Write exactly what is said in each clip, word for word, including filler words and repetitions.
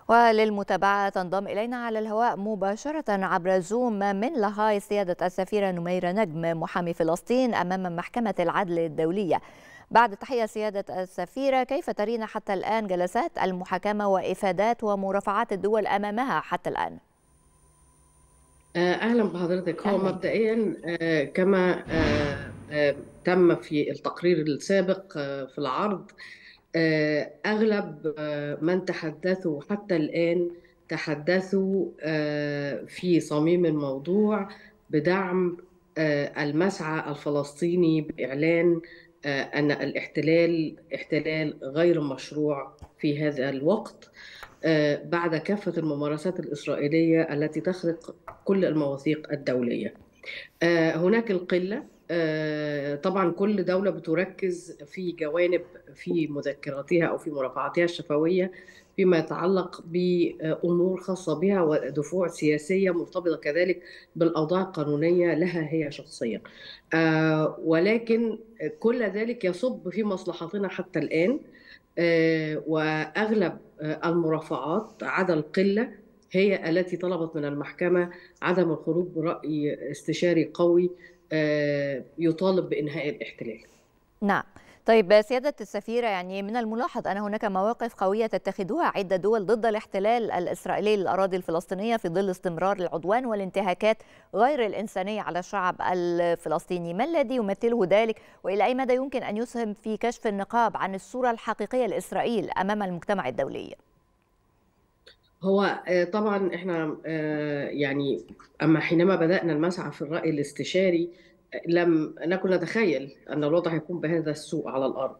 وللمتابعة تنضم إلينا على الهواء مباشرة عبر زوم من لاهاي سيادة السفيرة نميرة نجم محامي فلسطين أمام محكمة العدل الدولية. بعد تحية سيادة السفيرة، كيف ترين حتى الآن جلسات المحاكمة وإفادات ومرافعات الدول أمامها حتى الآن؟ أهلا بحضرتك. هو أهلا. مبدئيا آه، كما آه، آه، تم في التقرير السابق آه، في العرض، آه، أغلب آه، من تحدثوا حتى الآن تحدثوا آه، في صميم الموضوع بدعم آه، المسعى الفلسطيني بإعلان آه، أن الاحتلال احتلال غير مشروع في هذا الوقت، آه، بعد كافة الممارسات الإسرائيلية التي تخرق كل المواثيق الدولية. آه، هناك القلة. آه، طبعا كل دولة بتركز في جوانب في مذكراتها أو في مرافعاتها الشفوية فيما يتعلق بأمور خاصة بها ودفوع سياسية مرتبطة كذلك بالأوضاع القانونية لها هي شخصيا. آه، ولكن كل ذلك يصب في مصلحتنا حتى الآن. آه، وأغلب آه، المرافعات عدا القلة هي التي طلبت من المحكمة عدم الخروج برأي استشاري قوي آه، يطالب بإنهاء الاحتلال. نعم. طيب سيادة السفيرة، يعني من الملاحظ أن هناك مواقف قوية تتخذها عدة دول ضد الاحتلال الإسرائيلي للأراضي الفلسطينية في ظل استمرار العدوان والانتهاكات غير الإنسانية على الشعب الفلسطيني. ما الذي يمثله ذلك، وإلى أي مدى يمكن أن يسهم في كشف النقاب عن الصورة الحقيقية لإسرائيل أمام المجتمع الدولي؟ هو آه، طبعا احنا آه، يعني اما حينما بدأنا المسعى في الرأي الاستشاري آه، لم نكن نتخيل أن الوضع هيكون بهذا السوء على الأرض،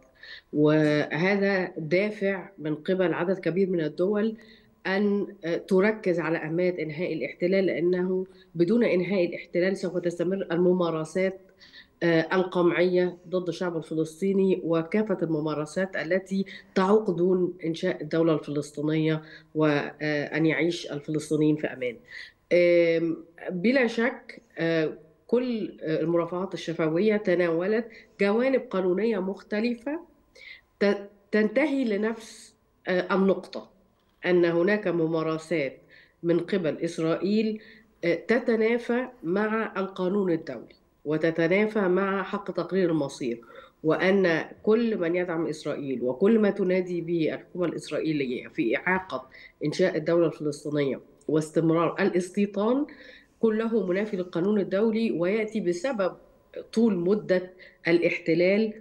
وهذا دافع من قبل عدد كبير من الدول أن آه، تركز على أهمية إنهاء الاحتلال، لأنه بدون إنهاء الاحتلال سوف تستمر الممارسات آه، القمعية ضد الشعب الفلسطيني وكافة الممارسات التي تعوق دون إنشاء الدولة الفلسطينية وأن يعيش الفلسطينيين في أمان. آم، بلا شك آه، كل آه، المرافعات الشفوية تناولت جوانب قانونية مختلفة ت- تنتهي لنفس آه، النقطة، أن هناك ممارسات من قبل إسرائيل آه، تتنافى مع القانون الدولي وتتنافى مع حق تقرير المصير، وأن كل من يدعم إسرائيل وكل ما تنادي به الحكومة الإسرائيلية في إعاقة إنشاء الدولة الفلسطينية واستمرار الاستيطان كله منافي للقانون الدولي، ويأتي بسبب طول مدة الاحتلال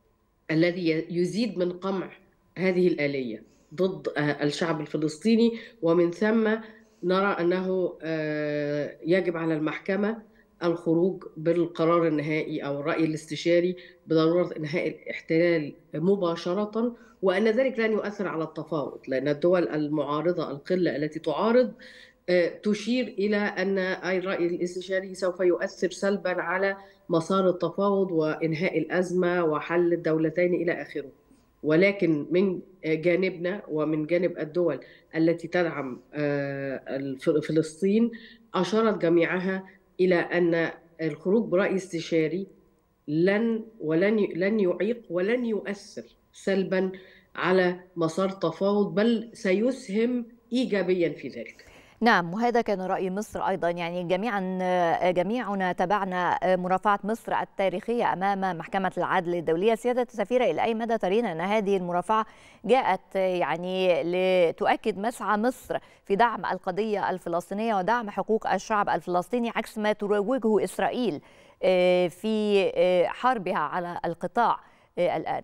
الذي يزيد من قمع هذه الآلية ضد الشعب الفلسطيني. ومن ثم نرى أنه آه، يجب على المحكمة الخروج بالقرار النهائي أو الرأي الاستشاري بضرورة إنهاء الاحتلال مباشرة، وأن ذلك لن يؤثر على التفاوض، لأن الدول المعارضة القلة التي تعارض آه، تشير إلى أن الرأي الاستشاري سوف يؤثر سلبا على مسار التفاوض وإنهاء الأزمة وحل الدولتين إلى آخره. ولكن من جانبنا ومن جانب الدول التي تدعم آه، فلسطين أشارت جميعها إلى أن الخروج برأي استشاري لن ولن لن يعيق ولن يؤثر سلبا على مسار التفاوض، بل سيسهم إيجابيا في ذلك. نعم، وهذا كان رأي مصر أيضا. يعني جميعا جميعنا تابعنا مرافعة مصر التاريخية أمام محكمة العدل الدولية. سيادة السفيرة، إلى أي مدى ترين أن هذه المرافعة جاءت يعني لتؤكد مسعى مصر في دعم القضية الفلسطينية ودعم حقوق الشعب الفلسطيني عكس ما تروجه إسرائيل في حربها على القطاع الآن؟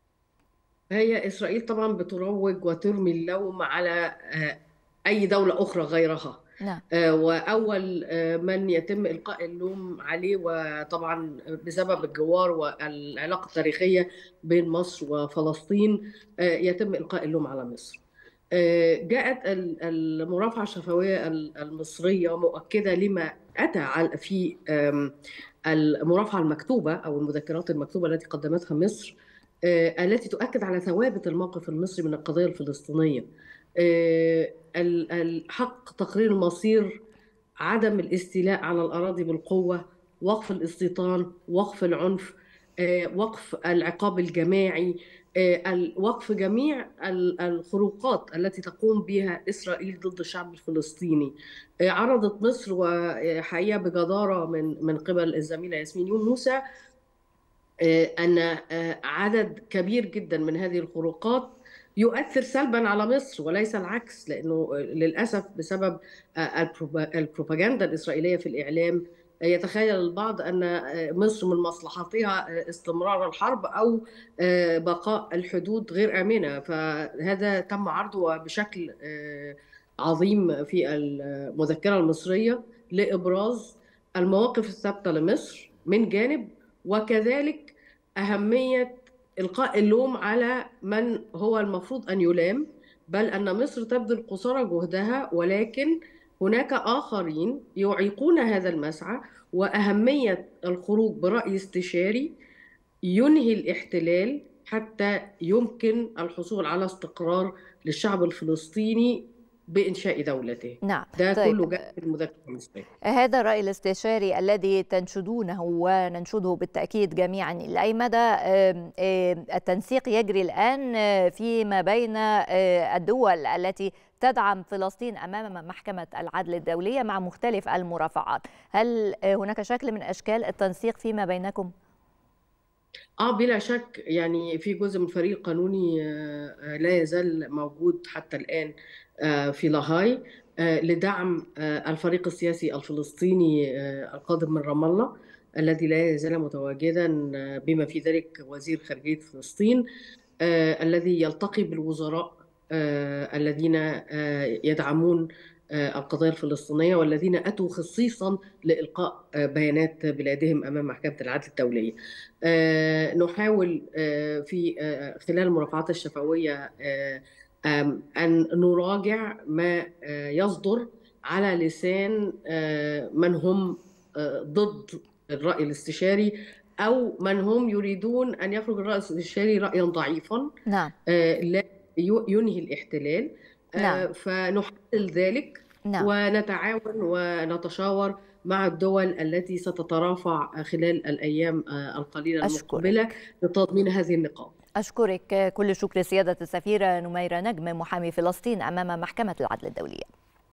هي إسرائيل طبعا بتروج وترمي اللوم على آه، أي دولة أخرى غيرها. نعم. آه، وأول آه، من يتم إلقاء اللوم عليه، وطبعا بسبب الجوار والعلاقة التاريخية بين مصر وفلسطين، آه، يتم إلقاء اللوم على مصر. آه، جاءت ال- المرافعة الشفوية ال- المصرية مؤكدة لما أتى على- في آم، المرافعة المكتوبة أو المذكرات المكتوبة التي قدمتها مصر، آه، التي تؤكد على ثوابت الموقف المصري من القضية الفلسطينية. آه، ال- الحق تقرير المصير، عدم الاستيلاء على الأراضي بالقوة، وقف الاستيطان، وقف العنف، آه، وقف العقاب الجماعي، وقف جميع الخروقات التي تقوم بها إسرائيل ضد الشعب الفلسطيني. عرضت مصر وحقيقة بجدارة من من قبل الزميلة ياسمين موسى أن عدد كبير جدا من هذه الخروقات يؤثر سلبا على مصر وليس العكس، لأنه للأسف بسبب البروباغندا الإسرائيلية في الإعلام يتخيل البعض أن مصر من مصلحتها استمرار الحرب أو بقاء الحدود غير آمنة. فهذا تم عرضه بشكل عظيم في المذكرة المصرية لإبراز المواقف الثابتة لمصر من جانب، وكذلك أهمية إلقاء اللوم على من هو المفروض أن يلام، بل أن مصر تبذل قصارى جهدها ولكن هناك آخرين يعيقون هذا المسعى. وأهمية الخروج برأي استشاري ينهي الاحتلال حتى يمكن الحصول على استقرار للشعب الفلسطيني بإنشاء دولته. نعم. ده طيب. كله جاء في المذكرة المصرية. هذا الرأي الاستشاري الذي تنشدونه وننشده بالتأكيد جميعا، لأي مدى التنسيق يجري الآن فيما بين الدول التي تدعم فلسطين أمام محكمة العدل الدولية مع مختلف المرافعات؟ هل هناك شكل من أشكال التنسيق فيما بينكم؟ اه بلا شك، يعني في جزء من فريق قانوني لا يزال موجود حتى الآن في لاهاي لدعم الفريق السياسي الفلسطيني القادم من رام الله الذي لا يزال متواجدا، بما في ذلك وزير خارجية فلسطين الذي يلتقي بالوزراء الذين يدعمون القضية الفلسطينية والذين أتوا خصيصا لإلقاء بيانات بلادهم أمام محكمة العدل الدولية. نحاول في خلال المرافعات الشفوية أن نراجع ما يصدر على لسان من هم ضد الرأي الاستشاري أو من هم يريدون أن يخرج الرأي الاستشاري رأيا ضعيفا نعم. لا ينهي الاحتلال. نعم. فنحلل ذلك. نعم. ونتعاون ونتشاور مع الدول التي ستترافع خلال الأيام القليلة المقبلة لتضمين هذه النقاط. أشكرك كل الشكر سيادة السفيرة نميرة نجم محامي فلسطين أمام محكمة العدل الدولية.